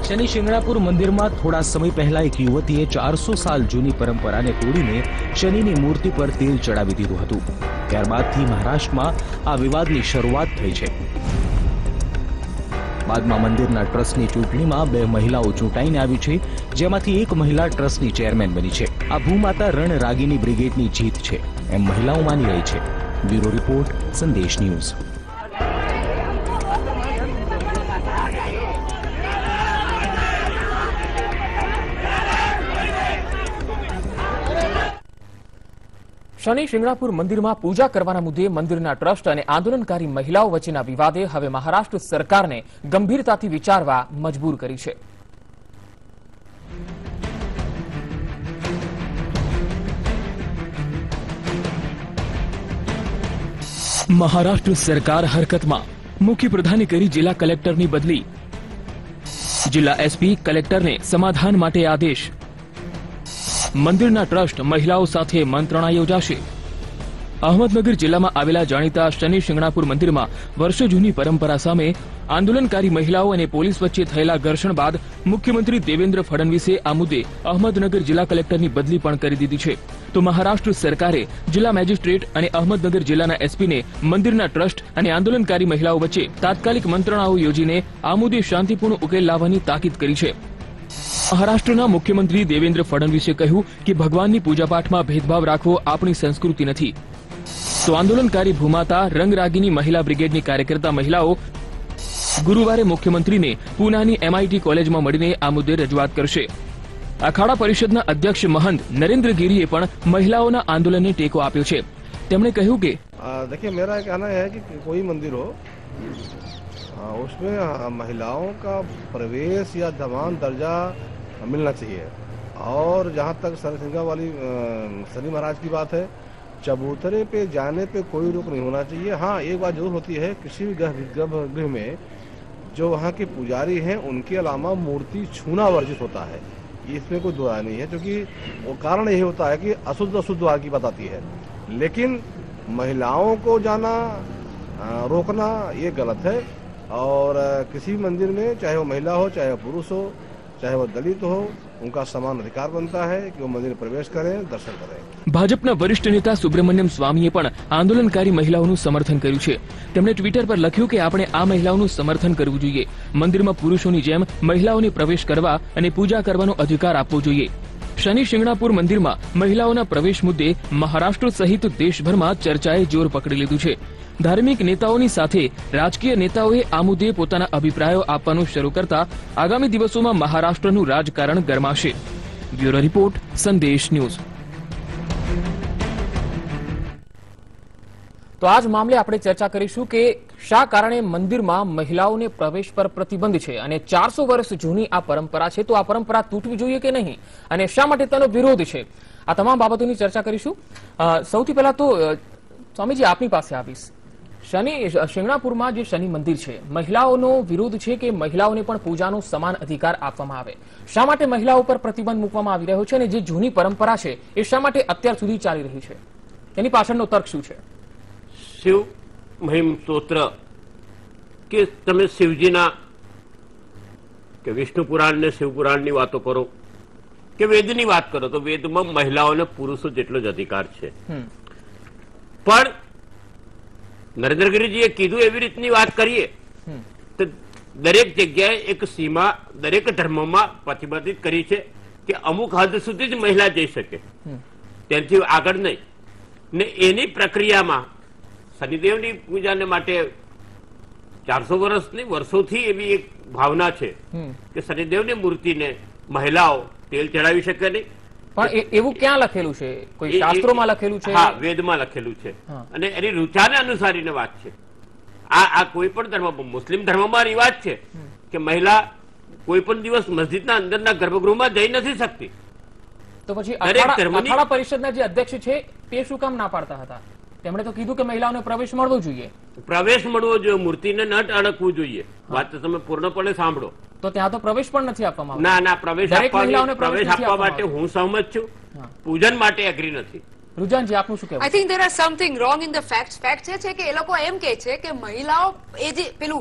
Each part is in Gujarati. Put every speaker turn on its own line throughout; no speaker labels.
शनि शिंगणापुर मंदिर में थोड़ा समय पहला एक युवतीए 400 साल जूनी परंपरा ने तोड़ीने शनिनी मूर्ति पर तेल चढ़ावी दीधुं हतुं। त्यारबादथी महाराष्ट्र में आ विवादनी शरूआत थई छे। बादमां मंदिरना ट्रस्टनी चूंटणीमां 2 महिलाओं चूंटाईने आवी छे, जेमांथी एक महिला ट्रस्टनी चेरमेन बनी छे। आ भूमाता रण रागीनी ब्रिगेडनी जीत छे एम महिलाओं मानी रही छे। Bureau report, Sandesh news.
Shani Shingnapur मंदिर में पूजा करवाना मुद्दे मंदिरना ट्रस्ट और आंदोलनकारी महिलाओं वच्चेना विवादे हवे महाराष्ट्र सरकार ने गंभीरताथी विचारवा मजबूर करी छे।
महाराष्ट्र सरकार हरकत में मुख्य प्रधाने करी जिला कलेक्टर की बदली। जिला एसपी कलेक्टर ने समाधान माटे आदेश। मंदिरना ट्रस्ट महिलाओं साथे मंत्रणा योजाशे। अहमदनगर जिला में आवेला जाणीता शनि शिंगणापुर मंदिर में वर्षो जूनी परंपरा सामे आंदोलनकारी महिलाओं और पुलिस वच्चे थयेला घर्षण बाद मुख्यमंत्री देवेन्द्र फडणवीसे आ मुद्दे अहमदनगर जिला कलेक्टर की बदली पण करी दीधी छे। तो महाराष्ट्र सरकारे जिला मेजिस्ट्रेट और अहमदनगर जिला एसपी ने मंदिरना ट्रस्ट और आंदोलनकारी महिलाओं वच्चे तात्कालिक मंत्रणाओं योजीने आ मुद्दे शांतिपूर्ण उकेल लाववानी ताकीद करी छे। महाराष्ट्रना मुख्यमंत्री देवेन्द्र फडणवीसे कह્યું કે ભગવાનની પૂજાપાઠમાં ભેદભાવ રાખવો આપણી સંસ્કૃતિ નથી। તો આંદોલનકારી ભૂમાતા રંગરાગીની મહિલા બ્રિગેડની કાર્યકર્તા મહિલાઓ ગુરુવારે મુખ્યમંત્રીને પૂનાની MIT કોલેજમાં મળીને આ મુદ્દે રજૂઆત કરશે। અખાડા પરિષદના અધ્યક્ષ महंत नरेंद्र गिरीએ પણ મહિલાઓના આંદોલનને ટેકો આપ્યો છે। તેમણે કહ્યું કે
देखिए, मेरा कहना है कि कोई मंदिर हो उसमें महिलाओं का प्रवेश या समान दर्जा मिलना चाहिए। और जहाँ तक सरसिंगा वाली शनि महाराज की बात है, चबूतरे पे जाने पे कोई रोक नहीं होना चाहिए। हाँ, एक बात जरूर होती है, किसी भी गर्भगृह में जो वहाँ के पुजारी हैं उनके अलावा मूर्ति छूना वर्जित होता है। इसमें कोई दुआ नहीं है, क्योंकि वो कारण यही होता है कि अशुद्ध अशुद्ध द्वार की बात आती है। लेकिन महिलाओं को जाना रोकना ये गलत है। और किसी भी मंदिर में चाहे वो महिला हो, चाहे वो पुरुष हो, चाहे वो दलित हो, उनका समान अधिकार बनता है कि वो मंदिर प्रवेश करें, दर्शन करें।
भाजपना वरिष्ठ नेता सुब्रमण्यम स्वामीए पण आंदोलनकारी महिलाओનું समर्थन કર્યું છે। તેમણે ટ્વિટર પર લખ્યું કે આપણે આ મહિલાઓનું સમર્થન કરવું જોઈએ। મંદિરમાં પુરુષોની જેમ મહિલાઓને પ્રવેશ કરવા અને પૂજા કરવાનો અધિકાર આપવો જોઈએ। શનિ શિંગણાપુર મંદિરમાં મહિલાઓના પ્રવેશ મુદ્દે મહારાષ્ટ્ર સહિત દેશભરમાં ચર્ચાએ જોર પકડી લીધું છે। धार्मिक नेताओनी साथे राजकीय नेताओए आ मुद्दे पोताना अभिप्रायो आपवानुं शरू करता आगामी दिवसोमां महाराष्ट्रनुं राजकारण गरमाशे। Bureau report, Sandesh news.
तो आज मामले आपणे चर्चा करीशुं के शा कारणे मंदिरमां महिलाओने प्रवेश पर प्रतिबंध छे અને 400 વર્ષ જૂની આ પરંપરા છે, તો આ પરંપરા તૂટવી જોઈએ કે નહીં અને શા માટે તેનો વિરોધ છે, આ તમામ બાબતોની ચર્ચા કરીશું। સૌથી પહેલા તો સ્વામીજી આપની પાસે આવીશ। शनि शिंगणापुરમાં જે શનિ મંદિર છે, મહિલાઓનો વિરોધ છે કે મહિલાઓને પણ પૂજાનો સમાન અધિકાર આપવામાં આવે। શા માટે મહિલાઓ પર પ્રતિબંધ મૂકવામાં આવી રહ્યો છે અને જે જૂની પરંપરા છે એ શા માટે અત્યાર સુધી ચાલી રહી છે, તેની પાછળનો તર્ક શું છે?
શિવ મહિમ સ્તોત્ર કે તમે શિવજીના કે વિષ્ણુ પુરાણ ને શિવ પુરાણની વાતો કરો કે વેદની વાત કરો, તો વેદમાં મહિલાઓને પુરુષો જેટલો જ અધિકાર છે। પણ नरेंद्र गिरीजीए कीधुं एवी रीतनी वात करीए तो दरेक जग्याए एक सीमा दरेक धर्ममां प्रतिबंधित करी छे कि अमुक हद सुधी ज महिला जई शके, तेनाथी आगळ नहीं। ने एनी प्रक्रियामां शनिदेवनी पूजाने माटे 400 वर्षनी वर्षोथी एवी एक भावना छे कि शनिदेवनी मूर्तिने महिलाओ तेल चढ़ावी शके नहीं।
પણ એવું ક્યાં લખેલું છે? કોઈ શાસ્ત્રોમાં લખેલું છે?
હા, વેદમાં લખેલું છે અને એની ઋચાને અનુસારીને વાત છે। આ કોઈ પણ ધર્મ, મુસ્લિમ ધર્મમાં રિવાજ છે કે મહિલા કોઈ પણ દિવસ મસ્જિદના અંદરના ગર્ભગૃહમાં જઈ નથી શકતી।
તો પછી અખાડા પરિષદના જે અધ્યક્ષ છે તે શું કામ ના પાડતા હતા? તેમણે તો કીધું કે મહિલાઓને પ્રવેશ મળવો જોઈએ।
પ્રવેશ મળવો જોઈએ, મૂર્તિને ન અડકવું જોઈએ। વાત તો તમે પૂર્ણપણે સાંભળો।
તો ત્યાં તો પ્રવેશ પણ નથી આપવામાં આવતો।
ના ના, પ્રવેશ આપવા માટે હું સહમત છું, પૂજન માટે એગ્રી નથી।
રુજાનજી આપનું શું કહેવું?
I think there are something wrong in the fact. Fact છે કે એ લોકો એમ કહે છે કે મહિલાઓ એ જે પેલું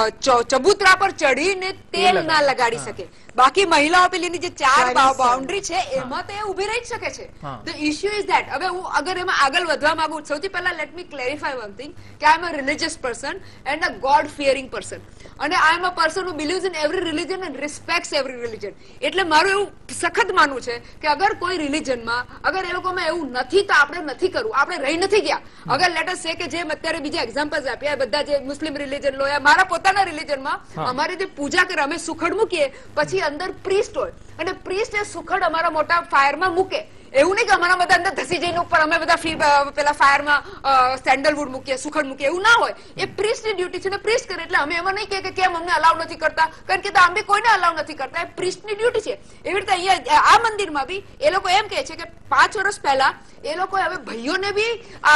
ચબૂતરા પર ચડીને તેલ ના લગાડી શકે. બાકી મહિલાઓ પેલીની જે 4 બાઉન્ડ્રી છે એમાં તો એ ઉભી રહી જ શકે છે. The issue is that. હવે હું અગર એમાં આગળ વધવા માંગુ, સૌથી પહેલા let me clarify one thing કે I am a religious person and a god fearing person. અને I am a person who believes in every religion and respects every religion. એટલે મારું એવું સખત માનવું છે કે અગર કોઈ રિલિજનમાં અગર એ લોકોમાં એવું નથી તો આપણે નથી કરવું. આપણે રહી નથી ગયા. અગર લેટ અસ સે કે જેમ અત્યારે બીજા એક્ઝામ્પલ્સ આપ્યા, બધા જે મુસ્લિમ રિલિજન લો, મારા પોતાના રિલિજનમાં અમારી જે પૂજા કરે અમે સુખડ મૂકીએ, પછી અંદર પ્રીસ્ટ હોય અને પ્રીસ્ટ એ સુખડ અમારા મોટા ફાયરમાં મૂકે. એવું નહીં કે અમારા બધા અંદર ધસી જઈને ઉપર અમે બધા પેલા ફાયરમાં સેન્ડલવુડ મૂકીએ, સુખડ મૂકીએ, એવું ના હોય. એ પ્રીસ્ટની ડ્યુટી છે ને પ્રીસ્ટ કરે. એટલે અમે એમાં નહીં કે કેમ અમને અલાઉ નથી કરતા, કારણ કે આમ બી કોઈને અલાઉ નથી કરતા. એ પ્રીસ્ટની ડ્યુટી છે. એવી રીતે અહીંયા આ મંદિરમાં બી એ લોકો એમ કહે છે કે 5 વર્ષ પહેલા એ લોકો હવે ભાઈઓને બી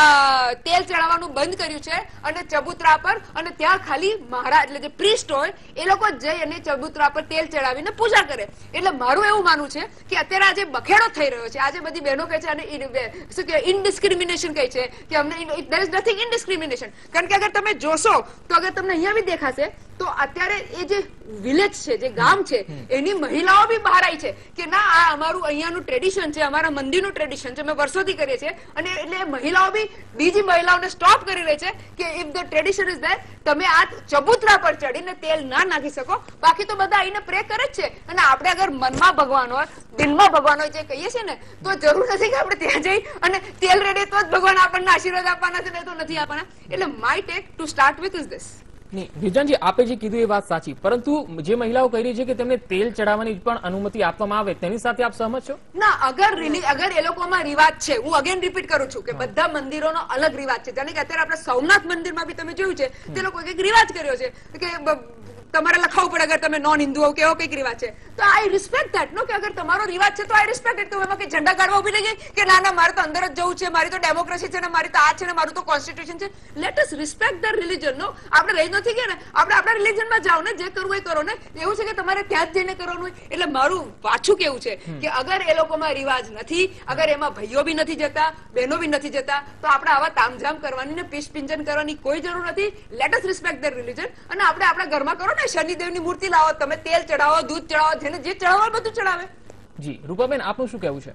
તેલ ચડાવવાનું બંધ કર્યું છે અને ચબૂતરા પર, અને ત્યાં ખાલી મહારાજ એટલે જે પ્રીસ્ટ હોય એ લોકો જઈ અને ચબૂતરા પર તેલ ચડાવીને પૂજા કરે. એટલે મારું એવું માનવું છે કે અત્યારે આજે બખેડો થઈ રહ્યો છે. આજે બધી બહેનો કહે છે અને શું કહેવાય ઇનડિસ્ક્રિમિનેશન કહે છે કે અમને દેર ઇઝ નથિંગ ઇનડિસ્ક્રિમિનેશન. કારણ કે અગર તમે જોશો તો અગર તમને અહીંયા બી દેખાશે તો અત્યારે એ જે વિલેજ છે, જે ગામ છે, એની મહિલાઓ બી બહાર આવી છે કે ના આ અમારું અહીંયાનું ટ્રેડિશન છે, અમારા મંદિરનું ટ્રેડિશન છે, અમે વર્ષોથી કરીએ છીએ. અને એટલે મહિલાઓ બી બીજી મહિલાઓને સ્ટોપ કરી રહી છે કે if the tradition is there, તમે આ ચબૂતરા પર ચડીને તેલ ના નાખી શકો. બાકી તો બધા આવીને પ્રે કરે જ છે. અને આપણે અગર મનમાં ભગવાન હોય, દિલમાં ભગવાન હોય જે કહીએ છીએ ને, તો જરૂર નથી કે આપણે ત્યાં જઈ અને તેલ રેડે તો જ ભગવાન આપણને આશીર્વાદ આપવાના છે, નહીં તો નથી આપવાના. એટલે my take to start with is this.
વિજનજી, આપે જે કીધું એ વાત સાચી, પરંતુ જે મહિલાઓ કહી રહી છે કે તેમને તેલ ચડાવવાની પણ અનુમતિ આપવામાં આવે, તેની સાથે આપ સહમત છો?
ના, અગર એ લોકોમાં રિવાજ છે, હું અગેન રિપીટ કરું છું કે બધા મંદિરોનો અલગ રિવાજ છે. જાણે કે અત્યારે આપણે સોમનાથ મંદિરમાં બી તમે જોયું છે, તે લોકો એક રિવાજ કર્યો છે કે તમારે લખાવવું પડે અગર તમે નોન હિન્દુ હો કે એવો કઈક રિવાજ છે. તો આઈ રિસ્પેક્ટ ધેટ નો, કે અગર તમારો રિવાજ છે તો આઈ રિસ્પેક્ટ ઇટ. તો એમાં કઈ ઝંડા ગાડવા ઉભી રહી ગઈ કે ના ના મારે તો અંદર જ જવું છે, મારી તો ડેમોક્રેસી છે ને, મારી તો આ છે ને, મારું તો કોન્સ્ટિટ્યુશન છે. Let us respect the religion. No, આપણે રહી નથી ગયા ને, આપણે આપણા રિલિજનમાં જાઓ ને, જે કરવું એ કરો ને. એવું છે કે તમારે ત્યાં જ જઈને કરવાનું હોય. એટલે મારું પાછું કેવું છે કે અગર એ લોકોમાં રિવાજ નથી, અગર એમાં ભાઈઓ બી નથી જતા, બહેનો બી નથી જતા, તો આપણે આવા તામઝામ કરવાની ને પીસ પિંજન કરવાની કોઈ જરૂર નથી. Let us respect the religion. અને આપણે આપણા ઘરમાં કરો ને, શનિદેવની મૂર્તિ લાવો, તમે તેલ ચડાવો, દૂધ ચડાવો, જેને જે ચડાવવા બધું ચડાવે.
જી રૂપાબેન, આપનું શું કહેવું છે?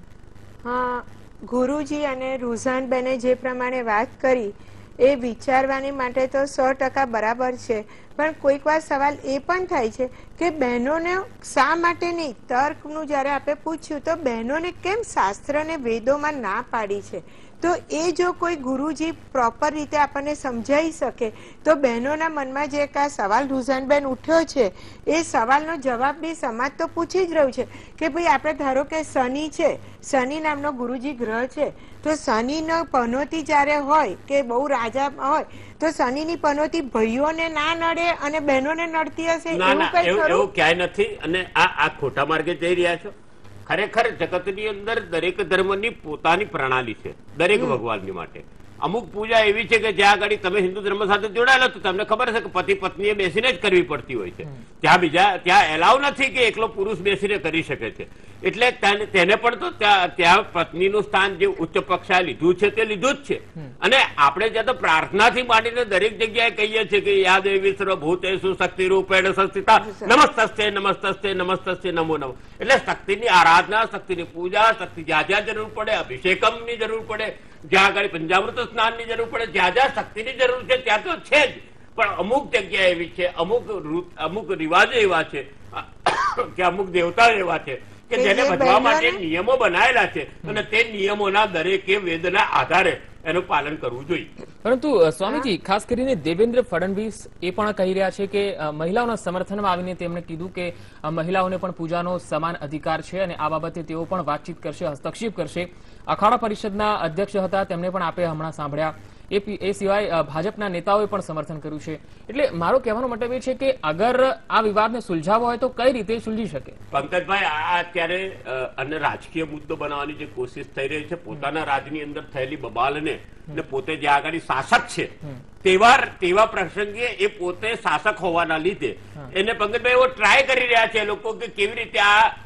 હા, ગુરુજી અને રુઝાનબેને જે પ્રમાણે વાત કરી એ વિચારવાની માટે તો 100% બરાબર છે. પણ કોઈક વાર સવાલ એ પણ થાય છે કે બહેનોને શા માટે નહીં, તર્કનું જ્યારે આપણે પૂછ્યું તો બહેનોને કેમ શાસ્ત્ર ને વેદોમાં ના પાડી છે. તો એ જો કોઈ ગુરુજી પ્રોપર રીતે આપણને સમજાવી શકે તો બહેનોના મનમાં જે આ સવાલ રુઝાનબેન ઉઠ્યો છે એ સવાલનો જવાબ બી સમાજ તો પૂછી જ રહ્યું છે કે ભાઈ આપણે ધારો કે શનિ છે, શનિ નામનો ગુરુજી ગ્રહ છે, તો શનિનો પનોતી જ્યારે હોય કે બહુ રાજા હોય તો શનિની પનોતી ભાઈઓને ના નડે અને બહેનોને નડતી હશે, એવું કઈ ખરું?
એવું ક્યાંય નથી. અને આ ખોટા માર્ગે જઈ રહ્યા છો. ખરેખર જગતની અંદર દરેક ધર્મની પોતાની પ્રણાલી છે, દરેક ભગવાનની માટે. અમુક પૂજા એવી છે કે જ્યાં આગળ તમે હિન્દુ ધર્મ સાથે જોડાયેલો તો તમને ખબર છે કે પતિ પત્નીએ બેસીને જ કરવી પડતી હોય છે. ત્યાં એલાવ નથી કે એકલો પુરુષ બેસીને કરી શકે છે. એટલે તેને પણ તો ત્યાં પત્નીનું સ્થાન જે ઉચ્ચ કક્ષાએ લીધું છે તે લીધું જ છે. અને આપણે જ્યાં તો પ્રાર્થનાથી માંડીને દરેક જગ્યાએ કહીએ છીએ કે યા દેવી સર્વભૂતેષુ શક્તિ રૂપેણ સંસ્થિતા નમસ્તસ્તે નમસ્તસ્તે નમસ્તસ્તે નમો નમઃ. એટલે શક્તિની આરાધના, શક્તિની પૂજા, શક્તિ જ્યાં જ્યાં જરૂર પડે, અભિષેકમની જરૂર પડે, જ્યાં આગળ પંચામૃત સ્નાનની જરૂર પડે, જ્યાં જ્યાં શક્તિની જરૂર છે ત્યાં તો છે જ. પણ અમુક જગ્યા એવી છે, અમુક રિવાજો એવા છે કે અમુક દેવતા એવા છે કે જેને ભજવા માટે નિયમો બનાયેલા છે અને તે નિયમોના દરેકે વેદના આધારે એનું પાલન કરવું જોઈએ.
પરંતુ સ્વામીજી, ખાસ કરીને દેવેન્દ્ર ફડણવીસ એ પણ કહી રહ્યા છે કે મહિલાઓના સમર્થનમાં આવીને તેમણે કીધું કે મહિલાઓને પણ પૂજાનો સમાન અધિકાર છે અને આ બાબતે તેઓ પણ વાતચીત કરશે, હસ્તક્ષેપ કરશે. અખાડા પરિષદના અધ્યક્ષ હતા, તેમને પણ આપે હમણાં સાંભળ્યા. એ સિવાય ભાજપના નેતાઓએ પણ સમર્થન કર્યું છે. એટલે મારો કહેવાનો મતલબ એ છે કે અગર આ વિવાદને સુલઝાવવો હોય તો કઈ રીતે સુલઝી શકે?
પંકજભાઈ, આ અત્યારે અને રાજકીય મુદ્દો બનાવવાની જે કોશિશ થઈ રહી છે, પોતાના રાજની અંદર થયેલી બબાલને ને પોતે જે આગળ શાસક છે તેવા પ્રસંગે એ પોતે શાસક હોવાના લીધે એને પંકજભાઈ એવો ટ્રાય કરી રહ્યા છે લોકો કે કેવી રીતે આ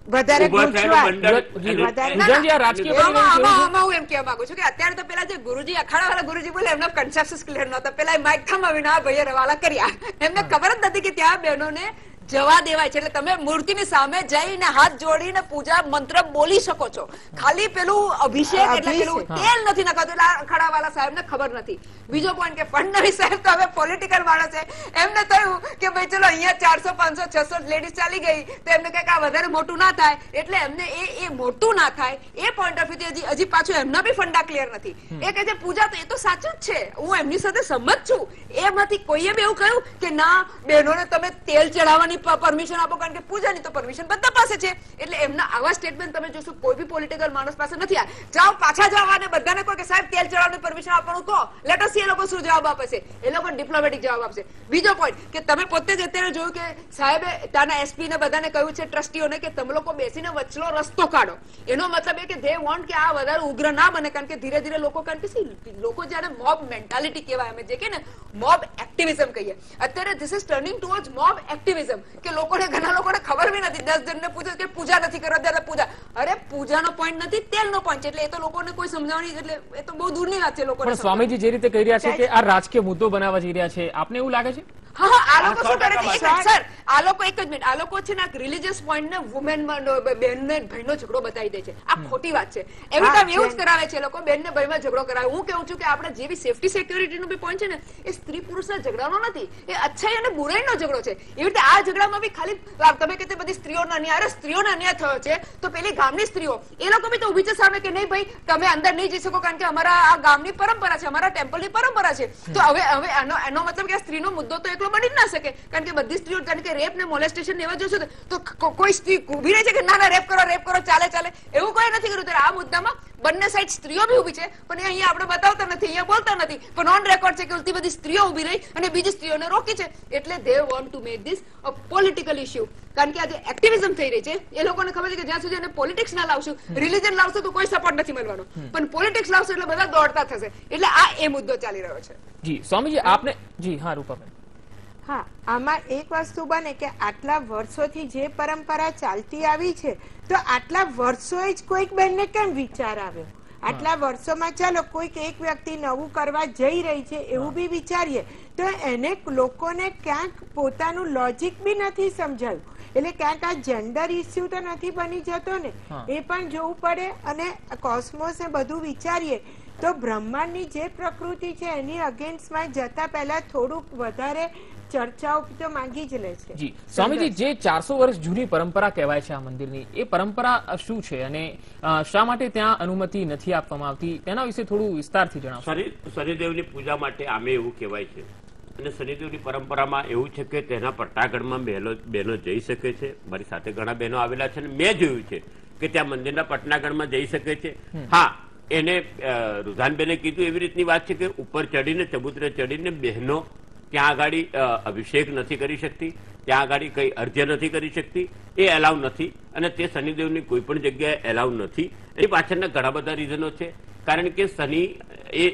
વધારે
ઊભા થયેલું મંડળ
રુઝાનજી, આ રાજકીય બની રહ્યું છે.
આમાં હું એમ કહેવા માંગુ છું કે અત્યારે તો પેલા જે ગુરુજી અખાડા વાળા ગુરુજી બોલે એમનો કન્સેપ્શન ક્લિયર નહોતો. પેલા માઇક થમાવીને આ ભાઈએ રવાલા કર્યા. એમને ખબર જ નથી કે ત્યાં બહેનોને જવા દેવાય છે. એટલે તમે મૂર્તિની સામે જઈને હાથ જોડીને પૂજા મંત્ર બોલી શકો છો. ખાલી પેલું અભિષેક એટલે પેલું તેલ નથી નખાતું. એટલે અખાડા વાળા સાહેબને ખબર નથી. બીજો પોઈન્ટ કે ફડણવીસ સાહેબ તો હવે પોલિટિકલ માણસ છે. એમને થયું કે ભાઈ ચલો અહીંયા 400 500 600 લેડીઝ ચાલી ગઈ તો એમને કઈક આ વધારે મોટું ના થાય. એટલે એમને એ મોટું ના થાય એ પોઈન્ટ ઓફ વ્યૂ હજી પાછું એમના બી ફંડા ક્લિયર નથી. એ કહે છે પૂજા તો એ તો સાચું જ છે, હું એમની સાથે સંમત છું. એમાંથી કોઈએ બી એવું કહ્યું કે ના બહેનોને તમે તેલ ચડાવવાની પરમિશન આપો, કારણ કે પૂજાની તો પરમિશન બધા પાસે છે. એટલે એમના આવા સ્ટેટમેન્ટ તમે જોશો કોઈ બી પોલિટિકલ માણસ પાસે નથી. જાઓ પાછા જાઓ અને બધાને કહો કે સાહેબ તેલ ચડાવવાની પરમિશન આપવાનું કહો. લેટ અસ સી એ લોકો શું જવાબ આપે છે. એ લોકો ડિપ્લોમેટિક જવાબ આપશે. બીજો પોઈન્ટ કે તમે પોતે જ અત્યારે જોયું કે સાહેબે ત્યાંના એસપી ને બધાને કહ્યું છે ટ્રસ્ટીઓને કે તમે લોકો બેસીને વચલો રસ્તો કાઢો. એનો મતલબ એ કે ધે વોન્ટ કે આ વધારે ઉગ્ર ના બને, કારણ કે ધીરે ધીરે લોકો, કારણ કે લોકો જયારે મોબ મેન્ટાલિટી કહેવાય, અમે જે કે ને મોબ એક્ટિવિઝમ કહીએ, અત્યારે this is turning towards mob activism. કે લોકોને, ઘણા લોકોને ખબર બી નથી. 10 જણને પૂછે કે પૂજા નથી કરવા ત્યારે પૂજા, અરે પૂજાનો પોઈન્ટ નથી તેલનો પોઈન્ટ છે. એટલે એ તો લોકોને કોઈ સમજાવવાની, એટલે એ તો બહુ દૂરની વાત છે લોકોને.
પણ સ્વામીજી જે રીતે કહી રહ્યા છે કે આ રાજકીય મુદ્દો બનાવવા જઈ રહ્યા છે, આપને એવું લાગે છે?
હા, આ લોકો શું કરે છે સર, આ લોકો એક જ મિનિટ, આ લોકો છે ને રિલીજીયસ પોઈન્ટ ને વુમેન બેન ને ભાઈનો ઝઘડો બતાવી દે છે. આ ખોટી વાત છે. એવી ટાઈમ એવું જ કરાવે છે લોકો, બેન ને ભાઈમાં ઝઘડો કરાવે. હું કેવું છું કે આપણે જે બી સેફટી સિક્યોરિટી નો બી પોઈન્ટ છે ને એ સ્ત્રી પુરુષના ઝઘડાનો નથી, એ અચ્છાઈ અને બુરાઈનો ઝઘડો છે. એવી રીતે આ ઝઘડામાં બી ખાલી તમે કહેते બધી સ્ત્રીઓનો અન્યાય, અરે સ્ત્રીઓનો અન્યાય થયો છે તો પેલી ગામની સ્ત્રીઓ એ લોકો બી તો ઉભી છે સામે કે નહીં ભાઈ તમે અંદર નહીં જઈ શકો, કારણ કે અમારા આ ગામની પરંપરા છે, અમારા ટેમ્પલની પરંપરા છે. તો હવે એનો મતલબ કે આ સ્ત્રીનો મુદ્દો તો એકલો બની જ ના શકે, કારણ કે બધી સ્ત્રીઓ, કારણ કે રેપ ને મોલેસ્ટેશન એવા જોશો તો કોઈ સ્ત્રી ઉભી રહે છે કે ના ના રેપ કરો ચાલે ચાલે, એવું કોઈ નથી કર્યું. ત્યારે આ મુદ્દામાં બંને સાઈડ સ્ત્રીઓ બી ઉભી છે, પણ એ અહીંયા આપણે બતાવતા નથી, અહીંયા બોલતા નથી, પણ ઓન રેકોર્ડ છે કે ઉલટી બધી સ્ત્રીઓ ઉભી રહી અને બીજી સ્ત્રીઓને રોકી છે. એટલે they want to make this a political issue, કારણ કે આજે એક્ટિવિઝમ થઈ રહી છે. એ લોકોને ખબર છે કે જ્યાં સુધી એને પોલિટિક્સ ના લાવશું, રિલીજન લાવશું તો કોઈ સપોર્ટ નથી મળવાનો, પણ પોલિટિક્સ લાવશું એટલે બધા દોડતા થશે. એટલે આ એ મુદ્દો ચાલી રહ્યો છે.
જી સ્વામીજી, આપને જી. હા રૂપાબેન,
હા, આમાં એક વસ્તુ બને કે આટલા વર્ષોથી જે પરંપરા ચાલતી આવી છે તો આટલા વર્ષોએ જ કોઈક બેનને કેમ વિચાર આવ્યો? આટલા વર્ષોમાં ચાલો કોઈક એક વ્યક્તિ નવું કરવા જઈ રહી છે એવું બી વિચારીએ તો એને લોકોને ક્યાંક પોતાનું લોજિક બી નથી સમજાયું. એટલે ક્યાંક આ જેન્ડર ઇસ્યુ તો નથી બની જતો ને, એ પણ જોવું પડે. અને કોસ્મોસ ને બધું વિચારીએ તો બ્રહ્માંડની જે પ્રકૃતિ છે એની અગેન્સ્ટમાં જતા પહેલા થોડુંક વધારે ચર્ચાઓ તો માંગી જ લે છે.
જી સ્વામીજી, જે 400 વર્ષ જૂની પરંપરા કહેવાય છે આ મંદિરની, એ પરંપરા શું છે અને શા માટે ત્યાં અનુમતિ નથી આપવામાં આવતી, તેના વિશે થોડું વિસ્તારથી જણાવો.
શનિદેવની પૂજા માટે આમે એવું કહેવાય છે, અને શનિદેવની પરંપરામાં એવું છે કે તેના પટ્ટાગઢમાં બહેનો જઈ શકે છે. મારી સાથે ઘણા બહેનો આવેલા છે અને મેં જોયું છે કે ત્યાં મંદિરના પટનાગઢમાં જઈ શકે છે. હા, એને રુઝાનબેને કીધું એવી રીતની વાત છે કે ઉપર ચડીને, ચબૂતરે ચડીને બહેનો ત્યાં આગળ અભિષેક નથી કરી શકતી, ત્યાં આગળ કઈ અર્ઘ્ય નથી કરી શકતી, એ એલાઉ નથી. અને તે શનિદેવની કોઈ પણ જગ્યાએ એલાઉ નથી. એની પાછળના ઘણા બધા રીઝનો છે, કારણ કે શનિ એ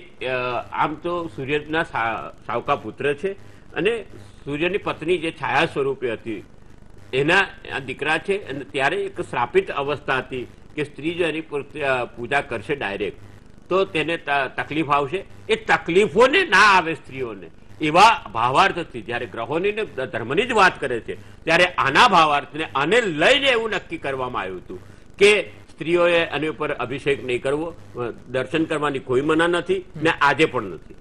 આમ તો સૂર્યના સાવકા પુત્ર છે અને સૂર્યની પત્ની જે છાયા સ્વરૂપે હતી એના દીકરા છે. અને ત્યારે એક શ્રાપિત અવસ્થા હતી કે સ્ત્રી જો એની પૂજા કરશે ડાયરેક્ટ તો તેને તકલીફ આવશે. એ તકલીફોને ના આવે સ્ત્રીઓને, એવા ભાવાર્થથી જયારે ગ્રહોની ને ધર્મની જ વાત કરે છે ત્યારે આના ભાવાર્થને આને લઈને એવું નક્કી કરવામાં આવ્યું હતું કે સ્ત્રીઓએ આની ઉપર અભિષેક નહીં કરવો, દર્શન કરવાની કોઈ મના નથી ને આજે પણ નથી.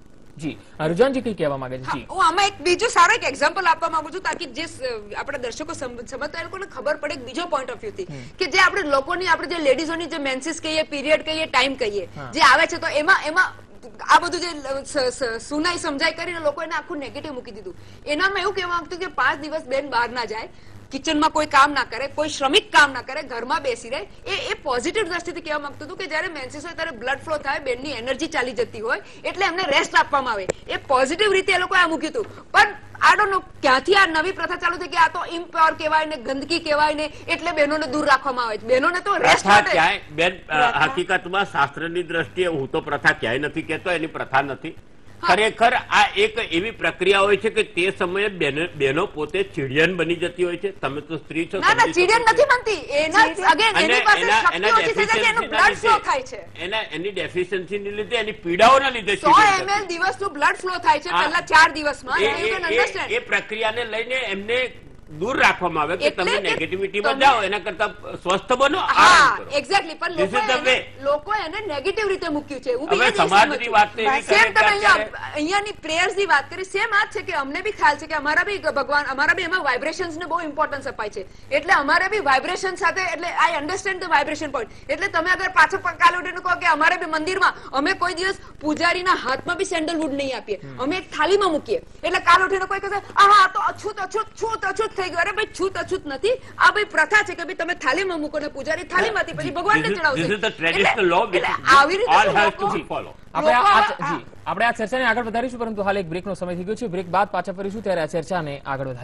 જી રુઝાનજી કઈ કહેવા માંગે છે?
હું આમાં એક બીજો સારો એક એક્ઝામ્પલ આપવા માંગુ છું તાકી જે આપણા દર્શકો સમજતા એ લોકોને ખબર પડે એક બીજો પોઈન્ટ ઓફ વ્યૂ થી કે જે આપણે લોકોની, આપણે જે લેડીઝોની જે મેન્સીસ કહીએ, પીરિયડ કહીએ, ટાઈમ કહીએ, જે આવે છે તો એમાં આ બધું જે સુનાઈ સમજાય કરીને લોકો એને આખું નેગેટિવ મૂકી દીધું. એનામાં એવું કહેવા માંગતું કે 5 દિવસ બેન બહાર ના જાય, કિચનમાં કોઈ કામ ના કરે, કોઈ શ્રમિક કામ ના કરે, ઘરમાં બેસી રહે. એ પોઝિટિવ દ્રષ્ટિથી કહેવા માંગતું હતું કે જયારે મેન્સીસ હોય ત્યારે બ્લડ ફ્લો થાય, બેનની એનર્જી ચાલી જતી હોય એટલે એમને રેસ્ટ આપવામાં આવે. એ પોઝિટિવ રીતે એ લોકોએ આ મૂક્યું હતું. પણ આઈ ડોન્ટ નો ક્યાંથી આ નવી પ્રથા ચાલુ થઈ કે આ તો ઇમ્પ્યોર કહેવાય ને, ગંદકી કહેવાય ને, એટલે બહેનોને દૂર રાખવામાં આવે છે. બહેનોને તો રેસ્ટ માટે
બેન હકીકતમાં શાસ્ત્રની દ્રષ્ટિએ હું તો પ્રથા ક્યાંય નથી કહેતો, એની પ્રથા નથી. ખરેખર આ એક એવી પ્રક્રિયા હોય છે કે તે સમયે બહેનો પોતે ચીડિયન બની જતી હોય છે. તમે તો સ્ત્રી છો,
ના ના ચીડિયન નથી બનતી. એની પાસે શક્તિ ઓછી થઈ જાય છે, એનું બ્લડ ફ્લો થાય છે.
એની ડેફિશિયન્સીને લીધે, એની પીડાઓના લીધે
100 ml દિવસનું બ્લડ ફ્લો થાય છે પહેલા 4 દિવસમાં.
એ પ્રક્રિયાને લઈને એમને દૂર રાખવામાં આવે કે તમે નેગેટિવિટીમાં જાઓ એના કરતા સ્વસ્થ બનો.
એક્ઝેક્ટલી. પણ લોકો એને નેગેટિવ રીતે મૂક્યું છે.
હવે સમાજની વાત તો એવી કરે કે
અહીંયાની પ્રેયર્સ ની વાત કરી, સેમ આ છે કે અમને બી ખ્યાલ છે કે અમારા બી ભગવાન, અમારા બી એમાં વાઇબ્રેશન્સ ને બહુ ઇમ્પોર્ટન્સ અપાય છે. એટલે અમારે બી વાઇબ્રેશન સાથે, એટલે I understand the vibration point. એટલે તમે અગર પાછો કાલે ઉઠીને કહો કે અમારે બી મંદિરમાં અમે કોઈ દિવસ પૂજારીના હાથમાં બી સેન્ડલવુડ નહીં આપીએ, અમે એક થાળીમાં મૂકીએ. એટલે કાલે ઉઠીને કોઈ કહે હા તો અછૂત અછૂત છૂત અછૂત થઈ ગયું. અરે ભાઈ છૂત અછૂત નથી. આ ભાઈ પ્રથા છે કે ભાઈ તમે થાળીમાં મૂકો ને પૂજારી થાળીમાંથી પછી ભગવાનને ચડાવશે. આવી રીતે
આપણે આ ચર્ચાને આગળ વધારીશું, પરંતુ હાલ એક બ્રેકનો સમય થઈ ગયો છે. બ્રેક બાદ પાછા ફરીશું ત્યારે આ ચર્ચાને આગળ વધારીશું.